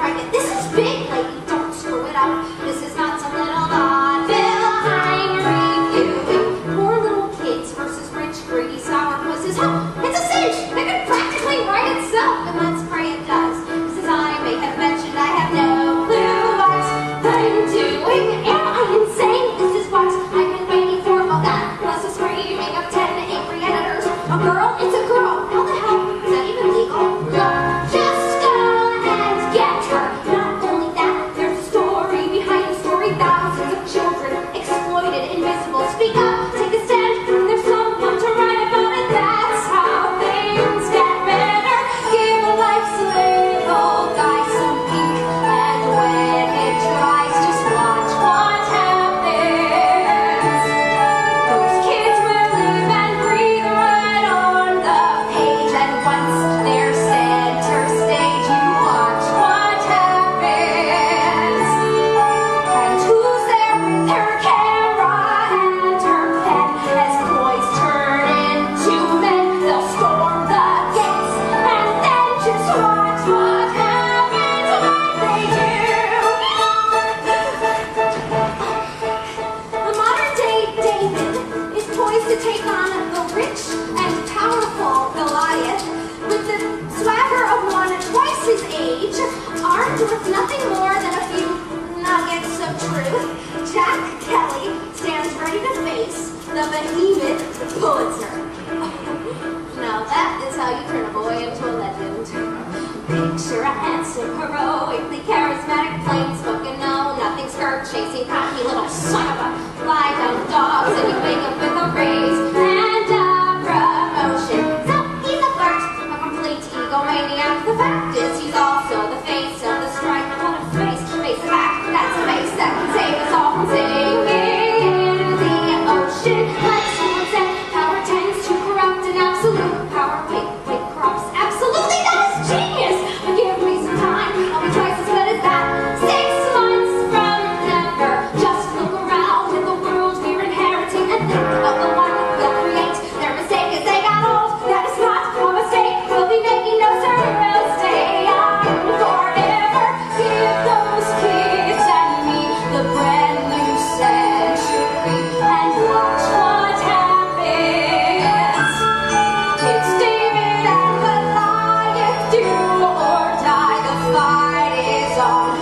pregnant. This is big, lady. Don't screw it up. This is not some little vaudeville. I'm reviewing poor little kids versus rich, greedy sourpusses. It's a cinch. It could practically write itself, and let's pray it does. Because as I may have mentioned, I have no clue what I'm doing. Am I insane? This is what I've been waiting for. All that plus the screaming of 10 angry editors. A girl? It's a girl. How the hell is that even legal? Look, just go and get her. Not only that, there's a story behind the story. Thousands of children exploited, invisible. Speak up, take a stand. There's someone to write about it. That's how things get better. Give a life's a little guy some pink, and when it dries, just watch what happens. Those kids will live and breathe right on the page, and once they're center stage, you watch what happens. And who's there with her camera and her pen? As boys turn into men, they'll storm the gates, and then just watch what happens when they do. The modern day David is poised to take on the rich and powerful Goliath with the swagger of one twice his age, armed with nothing more than a few nuggets of truth. Jack Kelly stands ready to face the behemoth Pulitzer. Now that is how you turn a boy into a legend. Picture a handsome, heroically charismatic, plain-spoken, know-nothing, skirt-chasing, cocky little son of a lie-down dog, and you wake up with a raise and a promotion. So he's a flirt, a complete egomaniac. The fact is he's also the face of the strike. What a face, face of back, that's a face that can save us all from singing in the ocean. Like someone said, power tends to corrupt, and absolute power wig corrupts. Absolutely, that is genius! But give me some time, I'll be twice as good as that. 6 months from never. Just look around at the world we're inheriting and think of the one we'll create. Their mistake is they got old. That is not a mistake. We'll be making no sir, we'll stay on forever. Give those kids and me the brand new century and watch what happens. It's David and Goliath, do or die. The fight is on.